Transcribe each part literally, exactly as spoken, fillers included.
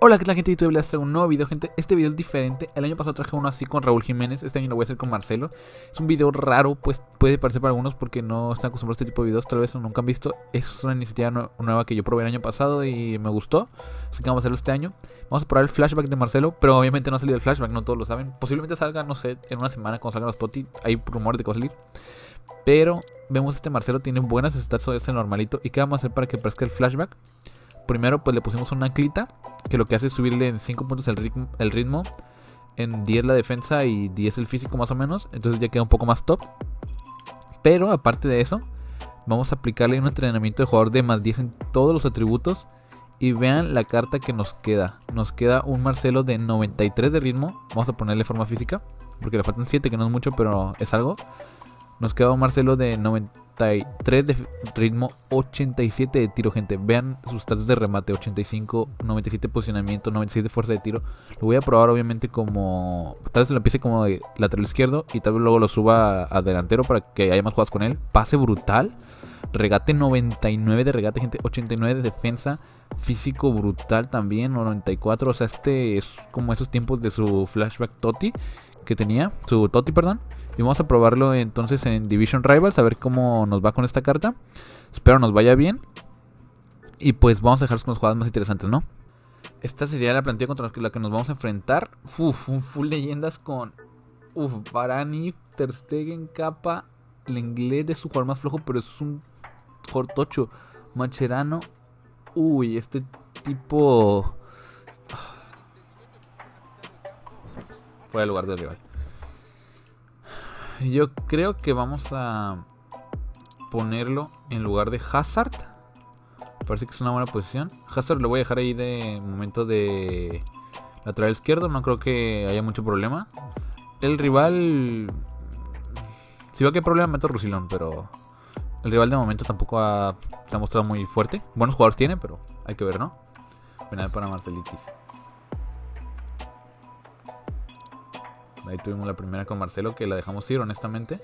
Hola, ¿qué tal, gente? Yo voy a hacer un nuevo video, gente. Este video es diferente. El año pasado traje uno así con Raúl Jiménez. Este año lo voy a hacer con Marcelo. Es un video raro, pues puede parecer para algunos porque no están acostumbrados a este tipo de videos. Tal vez nunca han visto. Es una iniciativa nueva que yo probé el año pasado y me gustó. Así que vamos a hacerlo este año. Vamos a probar el flashback de Marcelo. Pero obviamente no ha salido el flashback, no todos lo saben. Posiblemente salga, no sé, en una semana cuando salgan los Toti. Hay rumores de que va a salir. Pero vemos este Marcelo tiene buenas stats sobre este normalito. ¿Y qué vamos a hacer para que aparezca el flashback? Primero pues le pusimos una anclita, que lo que hace es subirle en cinco puntos el ritmo, el ritmo, en diez la defensa y diez el físico más o menos. Entonces ya queda un poco más top. Pero aparte de eso, vamos a aplicarle un entrenamiento de jugador de más diez en todos los atributos. Y vean la carta que nos queda. Nos queda un Marcelo de noventa y tres de ritmo. Vamos a ponerle forma física, porque le faltan siete, que no es mucho, pero es algo. Nos queda un Marcelo de noventa y tres de ritmo, ochenta y siete de tiro, gente. Vean sus stats de remate, ochenta y cinco, noventa y siete de posicionamiento, noventa y seis de fuerza de tiro. Lo voy a probar obviamente como... Tal vez lo empiece como de lateral izquierdo y tal vez luego lo suba a, a delantero para que haya más jugadas con él. Pase brutal. Regate noventa y nueve de regate, gente. ochenta y nueve de defensa. Físico brutal también, noventa y cuatro. O sea, este es como esos tiempos de su flashback Toti que tenía. Su Toti, perdón. Y vamos a probarlo entonces en Division Rivals, a ver cómo nos va con esta carta. Espero nos vaya bien. Y pues vamos a dejarlos con las jugadas más interesantes, ¿no? Esta sería la plantilla contra la que nos vamos a enfrentar. Uf, un full leyendas con... Uf, Varane, Ter Stegen, Capa. El inglés de su jugador más flojo, pero es un jugador tocho. Mascherano. Uy, este tipo... Fuera del lugar del rival. Yo creo que vamos a ponerlo en lugar de Hazard. Parece que es una buena posición. Hazard lo voy a dejar ahí de momento de lateral izquierdo. No creo que haya mucho problema. El rival... Si veo que hay problema meto a Roussillon, pero el rival de momento tampoco ha... se ha mostrado muy fuerte. Buenos jugadores tiene, pero hay que ver, ¿no? Penal para Marcelitis. Ahí tuvimos la primera con Marcelo, que la dejamos ir, honestamente.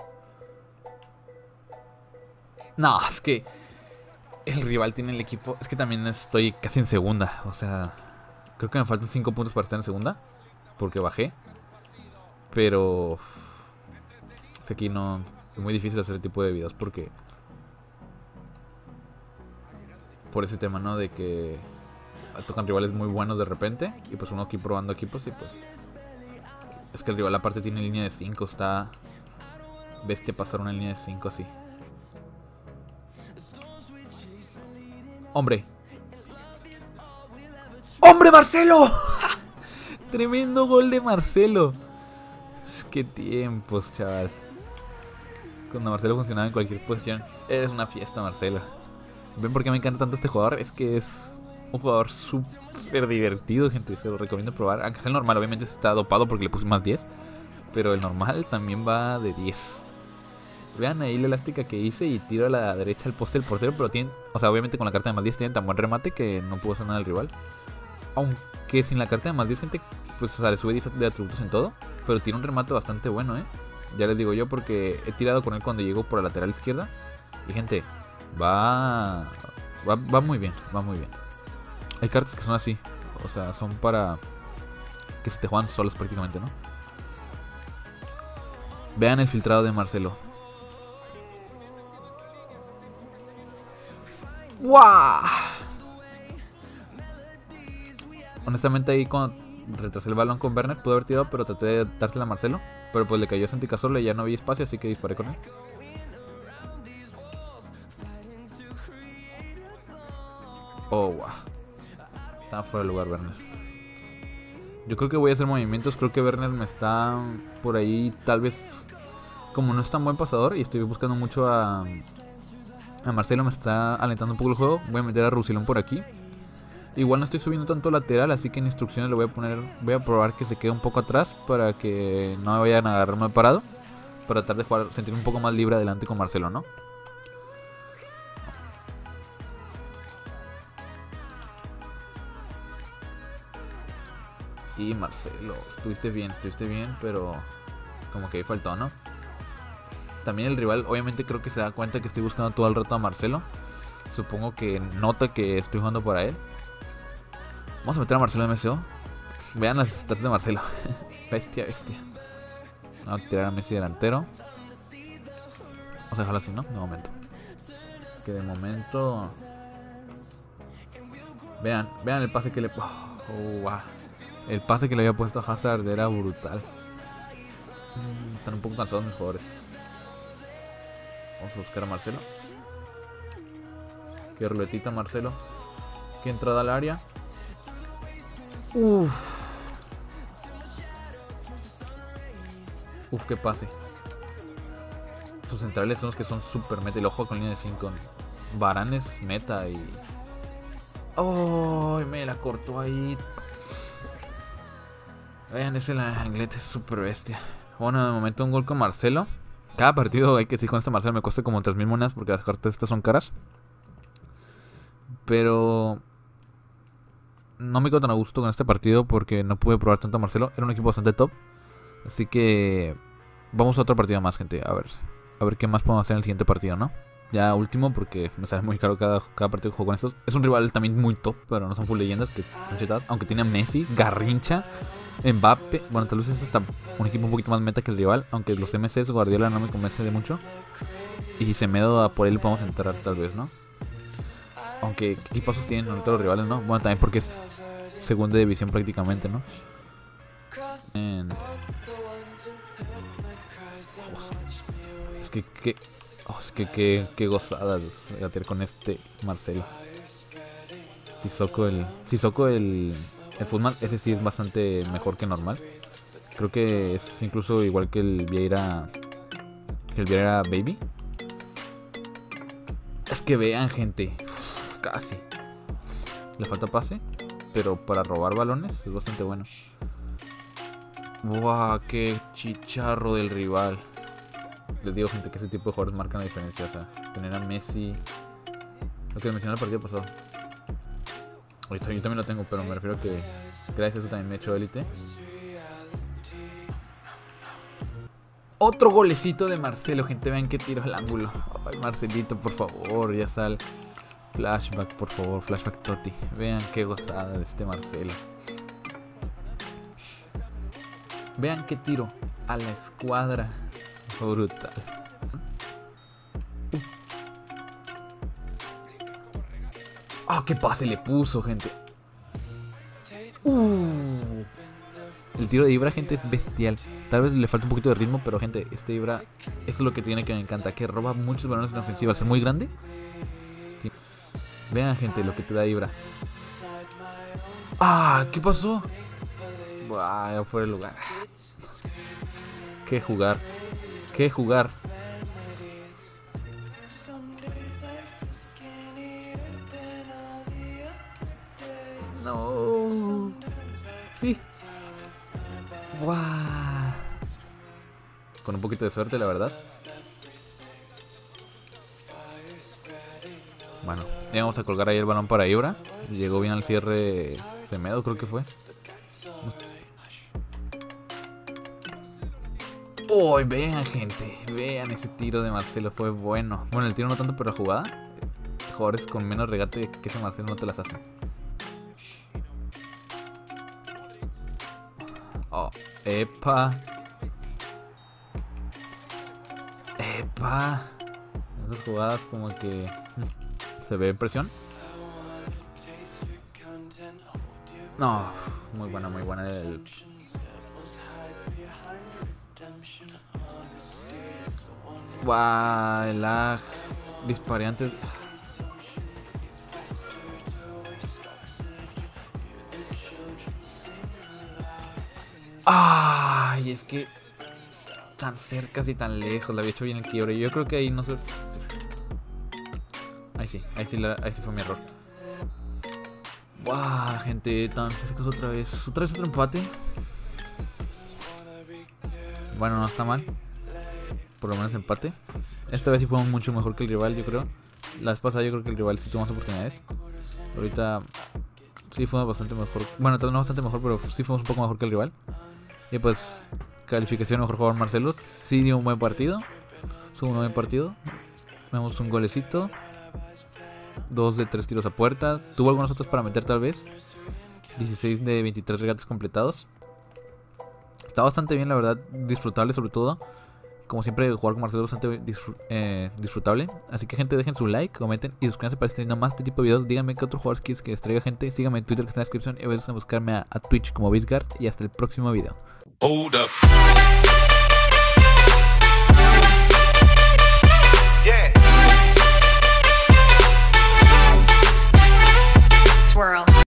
No, es que el rival tiene el equipo. Es que también estoy casi en segunda. O sea, creo que me faltan cinco puntos para estar en segunda, porque bajé. Pero aquí no... Es muy difícil hacer este tipo de videos porque... Por ese tema, ¿no? De que tocan rivales muy buenos de repente. Y pues uno aquí probando equipos y pues... Es que el rival aparte tiene línea de cinco. Está bestia pasar una línea de cinco así. ¡Hombre! ¡Hombre, Marcelo! Tremendo gol de Marcelo. Qué tiempos, chaval. Cuando Marcelo funcionaba en cualquier posición. Es una fiesta, Marcelo. ¿Ven por qué me encanta tanto este jugador? Es que es un jugador súper divertido, gente. Se lo recomiendo probar. Aunque sea el normal, obviamente está dopado porque le puse más diez. Pero el normal también va de diez. Vean ahí la elástica que hice y tiro a la derecha al poste del portero. Pero tienen, o sea, obviamente con la carta de más diez tienen tan buen remate que no puedo hacer nada al rival. Aunque sin la carta de más diez, gente, pues o sea, le sube diez de atributos en todo. Pero tiene un remate bastante bueno, eh. Ya les digo yo porque he tirado con él cuando llegó por la lateral izquierda. Y gente, va, va, va muy bien, va muy bien. Hay cartas que son así, o sea, son para que se te juegan solos prácticamente, ¿no? Vean el filtrado de Marcelo. ¡Wow! Honestamente ahí cuando retrasé el balón con Werner pude haber tirado, pero traté de dársela a Marcelo. Pero pues le cayó a Santi Cazorla y ya no había espacio, así que disparé con él. Oh, wow. Estaba fuera de lugar Werner. Yo creo que voy a hacer movimientos. Creo que Werner me está por ahí. Tal vez, como no es tan buen pasador y estoy buscando mucho a, a Marcelo, me está alentando un poco el juego. Voy a meter a Roussillon por aquí. Igual no estoy subiendo tanto lateral, así que en instrucciones le voy a poner. Voy a probar que se quede un poco atrás para que no me vayan a agarrar mal parado. Para tratar de jugar, sentirme un poco más libre adelante con Marcelo, ¿no? Y Marcelo, estuviste bien, estuviste bien, pero como que ahí faltó, ¿no? También el rival obviamente creo que se da cuenta que estoy buscando todo el rato a Marcelo. Supongo que nota que estoy jugando para él. Vamos a meter a Marcelo M C O. Vean las stats de Marcelo. Bestia, bestia. Vamos a tirar a Messi delantero. Vamos a dejarlo así, ¿no? De momento. Que de momento... Vean, vean el pase que le... Oh, wow. El pase que le había puesto a Hazard era brutal. Mm, están un poco cansados mis jugadores. Vamos a buscar a Marcelo. Que ruletita Marcelo. Que entrada al área. Uff. Uf, qué pase. Sus centrales son los que son super meta. El ojo con línea de cinco. Varane es meta y... Oh, me la cortó ahí. Vean, ese la Inglete es super bestia. Bueno, de momento un gol con Marcelo. Cada partido hay que decir con este Marcelo me cuesta como tres mil monedas porque las cartas estas son caras. Pero... no me quedo tan a gusto con este partido porque no pude probar tanto a Marcelo. Era un equipo bastante top. Así que vamos a otro partido más, gente. A ver, a ver qué más podemos hacer en el siguiente partido, ¿no? Ya último porque me sale muy caro cada, cada partido que juego con estos. Es un rival también muy top, pero no son full leyendas, que aunque tiene a Messi, Garrincha, Mbappé. Bueno, tal vez es hasta un equipo un poquito más meta que el rival, aunque los M Cs Guardiola no me convence de mucho. Y Semedo a por él podemos entrar tal vez, ¿no? Aunque ¿qué equipazos tienen ahorita los rivales, no? Bueno, también porque es segunda división prácticamente, ¿no? En... Oh, es que que oh, es que que que gozada gatear con este Marcelo. Sissoko el Sissoko el el fútbol, ese sí es bastante mejor que normal. Creo que es incluso igual que el Vieira que el Vieira Baby. Es que vean, gente, uf, casi le falta pase, pero para robar balones es bastante bueno. Wow, qué chicharro del rival. Les digo, gente, que ese tipo de jugadores marcan la diferencia. O sea, tener a Messi, lo que mencioné en el partido pasado. Ahorita yo también lo tengo, pero me refiero a que gracias a eso también me he hecho élite. Otro golecito de Marcelo, gente. Vean que tiro al ángulo. Ay, Marcelito, por favor, ya sal. Flashback, por favor, flashback Totti. Vean qué gozada de este Marcelo. Vean qué tiro a la escuadra. Brutal. Ah, oh, qué pase le puso, gente. Uh. El tiro de Ibra, gente, es bestial. Tal vez le falta un poquito de ritmo, pero, gente, este Ibra, esto es lo que tiene que me encanta, que roba muchos balones en ofensiva. Es muy grande. Sí. Vean, gente, lo que te da Ibra. Ah, ¿qué pasó? Buah, ya fuera el lugar. Qué jugar. Qué jugar. No. Sí. Wow. Con un poquito de suerte, la verdad. Bueno, ya vamos a colgar ahí el balón para Ibra. Llegó bien al cierre Semedo, creo que fue. Oh, vean, gente, vean ese tiro de Marcelo, fue bueno. Bueno, el tiro no tanto, pero la jugada. Jugadores con menos regate que ese Marcelo no te las hacen. Oh, epa. Epa. Esas jugadas como que se ve presión. No, muy buena, muy buena el... Wow, el lag. Disparé antes. Ay, es que tan cerca y tan lejos. La había hecho bien el quiebre. Yo creo que ahí no sé. Ahí sí, ahí sí, la, ahí sí fue mi error. Wow, gente, tan cerca otra vez. Otra vez otro empate. Bueno, no está mal. Por lo menos empate. Esta vez sí fuimos mucho mejor que el rival, yo creo. La vez pasada yo creo que el rival sí tuvo más oportunidades. Ahorita sí fuimos bastante mejor. Bueno, no bastante mejor, pero sí fuimos un poco mejor que el rival. Y pues, calificación mejor jugador Marcelo. Sí dio un buen partido. Fue un buen partido. Vemos un golecito. Dos de tres tiros a puerta. Tuvo algunos otros para meter tal vez. dieciséis de veintitrés regates completados. Está bastante bien, la verdad, disfrutable sobre todo. Como siempre, jugar con Marcelo es bastante disfr eh, disfrutable. Así que, gente, dejen su like, comenten y suscríbanse para estar más de este tipo de videos. Díganme qué otros jugadores quieres que les traiga, gente. Síganme en Twitter, que está en la descripción. Y vayan a buscarme a, a Twitch como Bizgar. Y hasta el próximo video. Hold up.